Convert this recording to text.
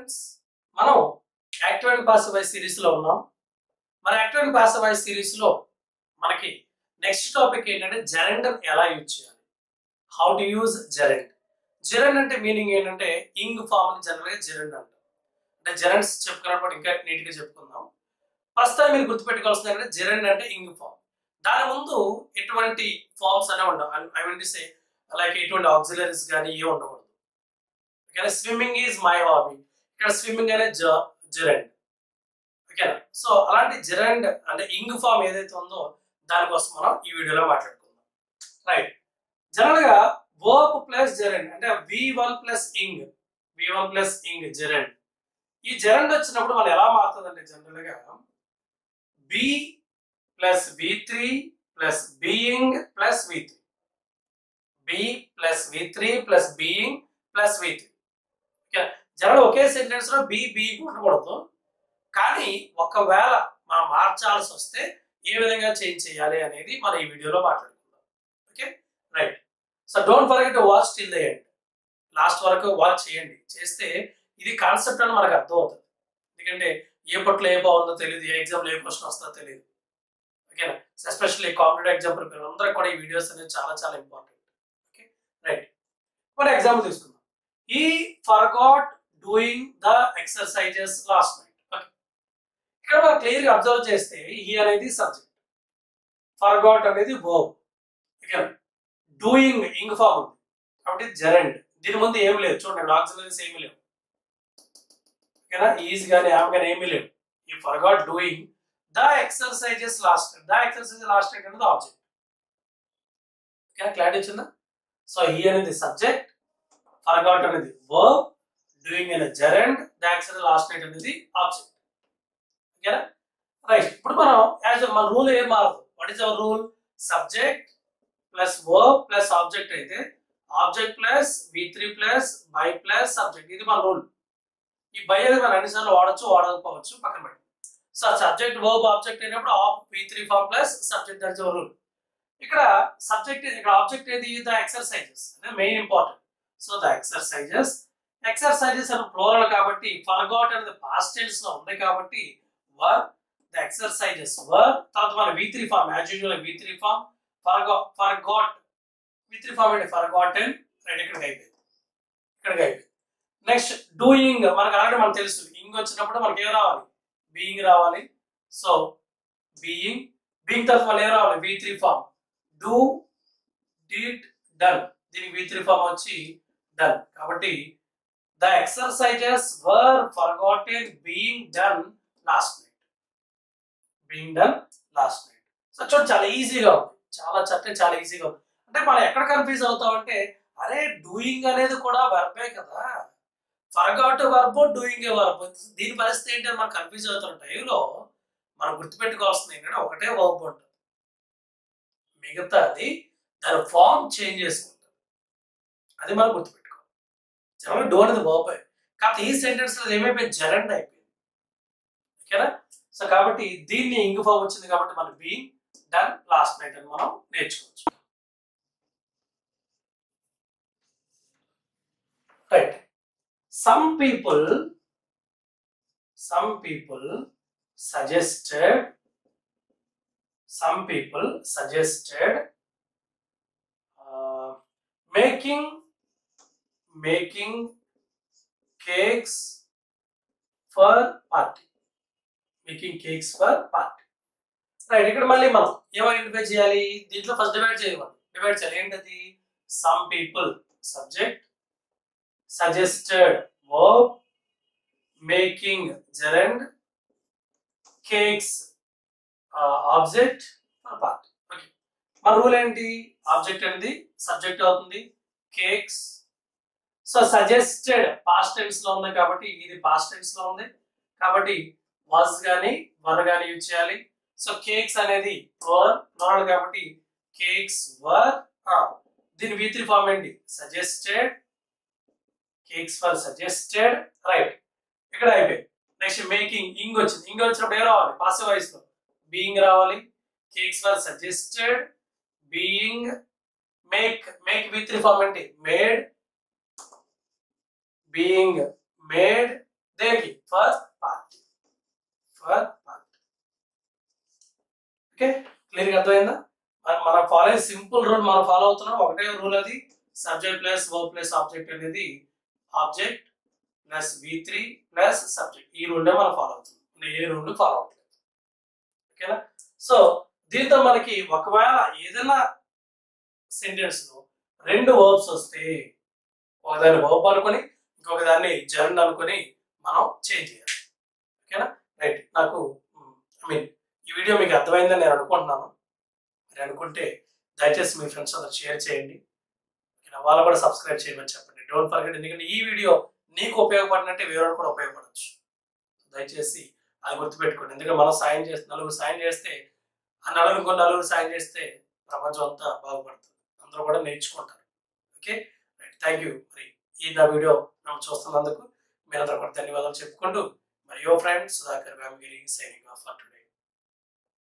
Friends, మనం active and passive voice series లో ఉన్నాం. మన active and passive voice series లో మనకి నెక్స్ట్ టాపిక్ ఏంటంటే జెరెండ్ ఎలా యూజ్ చేయాలి, how to use gerund. Gerund అంటే మీనింగ్ ఏంటంటే ఇంగ్ ఫామ్ ని జనరల్ గా జెరెండ్ అంటారు. అంటే జెరెండ్స్ చెప్పుకున్నప్పుడు ఇంకా నీట్ గా చెప్పుకుందాం. ప్రస్తుతం మీరు గుర్తుపెట్టుకోవాల్సింది ఏంటంటే జెరెండ్ అంటే ఇంగ్ ఫామ్. దాని ముందు ఎటువంటి ఫార్మ్స్ అనే ఉండవు. I mean to say like ఎటువంటి ఆక్సిలరీస్ కానీ ఏ ఉండకూడదు. ఓకేనా, స్విమ్మింగ్ ఈజ్ మై హాబీ, ఇక్కడ స్విమ్మింగ్ అనే జెరెండ్. ఓకేనా, సో అలాంటి జెరెండ్ అంటే ఇంగ్ ఫామ్ ఏదైతే ఉందో దానికోసం మనం ఈ వీడియోలో మాట్లాడుకుందాం. రైట్, జనరల్ గా వర్బ్ ప్లస్ జెరెండ్ అంటే V1 ప్లస్ ఇంగ్ జెరెండ్. ఈ జెరెండ్ వచ్చినప్పుడు మనం ఎలా మారుతుందంటే జనరల్ గా be plus V3 plus being plus V3, be plus V3 plus being plus V3. General ఒకే సెంటెన్స్ లో బి ఉండకూడదు, కానీ ఒకవేళ మనం మార్చాల్సి వస్తే ఏ విధంగా చేంజ్ చేయాలి అనేది మనం ఈ వీడియోలో మాట్లాడుకుందాం. Okay, right. So don't forget to watch till the end. Last వరకు వాచ్ చేయండి, చేస్తే ఇది కాన్సెప్ట్ అని మనకు అర్థం అవుతుంది. ఎందుకంటే ఏ పట్ల ఏ బాగుందో తెలియదు, ఏ ఎగ్జామ్లో ఏ క్వశ్చన్ వస్తుందో తెలియదు. ఓకేనా, ఎస్పెషల్లీ కాంపిటేటివ్ ఎగ్జామ్ ప్రిపేర్ అందరికి కూడా ఈ వీడియోస్ అనేది చాలా చాలా ఇంపార్టెంట్. Okay, right. మన ఎగ్జాంపుల్ తీసుకుందాం. He forgot doing the exercises last night. Okay. ఇక్కడ మనం క్లియర్ గా అబ్జర్వ్ చేస్తే he అనేది సబ్జెక్ట్, forgot అనేది verb. ఓకేనా, డూయింగ్ ఇంగ్ ఫామ్ ఉంది కాబట్టి జెరెండ్. దీని ముందు ఏమి లేదు, చూడండి ఆక్సిలరీస్ ఏమి లేవు. ఓకేనా, ఈజ్ కానీ యామ్ కానీ ఏమీ లేవు. he forgot doing the exercises last night. The exercises last night అనేది ఆబ్జెక్ట్. ఓకేనా, క్లారిటీ వచ్చిందా? సో he అనేది సబ్జెక్ట్, forgot అనేది verb, doing అనే gerund, the action last night అనేది ఆబ్జెక్ట్. ఓకేనా, రైట్. ఇప్పుడు మనం మన రూల్ ఏం మారదు. What is our rule? Subject plus verb plus object అయితే object plus V3 plus by plus subject. ఇది మన రూల్. ఈ బై అనేది మనం అన్నిసార్లు వాడచ్చు, వాడకపోవచ్చు, పక్కన పెట్టి. సో సబ్జెక్ట్ verb ఆబ్జెక్ట్ అయినప్పుడు V3 form plus subject, that's our rule. ఇక్కడ సబ్జెక్ట్, ఇక్కడ ఆబ్జెక్ట్ ఏది? ద ఎక్సర్సైజెస్ అనే main important. So the exercises అని ప్లూరల్ కాబట్టి ఫర్గాట్ అనేది పాస్ట్ టెన్స్ లో ఉంది కాబట్టి వర్, ద ఎక్సర్సైజెస్ వర్. తర్వాత మన V3 form as usual V3 form, forgot V3 form అంటే ఫర్గాటెన్. రైట్, ఇక్కడికి అయిపోయింది. నెక్స్ట్ డూయింగ్, మనకు ఆల్రెడీ మనకు తెలుసు ఇంగ్ వచ్చినప్పుడు మనకి ఏం రావాలి? బీయింగ్ రావాలి. సో బీయింగ్ తర్వాత మళ్ళీ ఏం రావాలి? V3 form, do, did, done. దీనికి V3 ఫార్మ్ వచ్చి డన్. కాబట్టి the exercises were forgotten being done last night. So చూడండి, చాలా ఈజీగా ఉంది, చాలా ఈజీగా ఉంది. అంటే మనం ఎక్కడ కన్ఫ్యూజ్ అవుతామంటే అరే డూయింగ్ అనేది కూడా వర్బే కదా, ఫర్గాట్ వర్బ్, డూయింగ్ ఏ వర్బ్. దీని పరిస్థితి ఏంటంటే మనం కన్ఫ్యూజ్ అవుతున్న టైంలో మనం గుర్తుపెట్టుకోవాల్సింది ఏంటంటే ఒకటే వర్బ్ ఉంటుంది, మిగతాది దాని ఫార్మ్ చేంజ్ చేసుకుంటుంది. అది మనం గుర్తుపెట్టుకోవాలి. జనరల్ డో అనేది వర్బ్, కాకపోతే ఈ సెంటెన్స్ లో ఏమైపోయింది? జెరెండ్ అయిపోయింది. ఓకేనా, సో కాబట్టి దీన్ని ఇంగ్ ఫార్మ్ వచ్చింది కాబట్టి మనం బీయింగ్ డన్ లాస్ట్ నైట్ అని మనం నేర్చుకోవచ్చు. Right. Some people suggested making cakes for party. Right, ఇక్కడ మళ్ళీ మనం ఏం ఐడెంటిఫై చేయాలి? దీంట్లో ఫస్ట్ డివైడ్ చేయాలి. ఏంటది? Some people subject, suggested verb, making gerund, cakes object, party. Okay, మన రూల్ ఏంటి? ఆబ్జెక్ట్ అనేది సబ్జెక్ట్ అవుతుంది, cakes. So suggested past tense లో ఉంది కాబట్టి ఇది పాస్ట్ టెన్స్ లో ఉంది కాబట్టి వాజ్ గానీ వర్ గానీ యూజ్ చేయాలి. సో కేక్స్ అనేది ప్లూరల్ కాబట్టి కేక్స్ వర్. దీని V3 ఫార్మ్ ఏంటి? Suggested, cakes for suggested. Right, ఇక్కడ అయిపోయింది. నెక్స్ట్ మేకింగ్, ఇంగ్ వచ్చినప్పుడు ఏం రావాలి? పాసివ్ వాయిస్ లో బీయింగ్ రావాలి. Cakes for suggested, being. Make V3 form ఏంటి? మేడ్, being made, దేనికి ఫర్ పార్టీ ఓకే క్లియర్గా అర్థమైందా మనం ఫాలో సింపుల్ రూల్ మనం ఫాలో అవుతున్నాం ఒకటే రూల్ అది subject plus verb plus object అనేది object plus V3 plus subject ఈ రూల్నే మనం ఫాలో అవుతున్నాం ఏ రూల్ ఫాలో అవుతుంది ఓకేనా సో దీంతో మనకి ఒకవేళ ఏదైనా సెంటెన్స్ లో రెండు వర్బ్స్ వస్తే ఒకదాన్ని వర్బ్ అనుకొని ఇంకొక దాన్ని జర్న్ అనుకొని మనం చేంజ్ చేయాలి ఓకేనా రైట్ నాకు ఐ మీన్ ఈ వీడియో మీకు అర్థమైందని నేను అనుకుంటున్నాను మీరు అనుకుంటే దయచేసి మీ ఫ్రెండ్స్ అందరూ షేర్ చేయండి వాళ్ళు కూడా సబ్స్క్రైబ్ చేయమని చెప్పండి డోంట్ ఫర్గెట్ ఎందుకంటే ఈ వీడియో నీకు ఉపయోగపడినట్టే వేరే కూడా ఉపయోగపడవచ్చు దయచేసి అది గుర్తుపెట్టుకోండి ఎందుకంటే మనం సాయం చేస్తే నలుగురు సాయం చేస్తే ఆ నలుగురు సాయం చేస్తే ప్రపంచం అంతా బాగుపడుతుంది అందరూ కూడా నేర్చుకుంటారు ఓకే రైట్ థ్యాంక్ యూ మరి ఈ నా వీడియో మనం చూస్తున్నందుకు మీరందరూ కూడా ధన్యవాదాలు చెప్పుకుంటూ మరి your friend Sudhakar Vemagiri signing off for today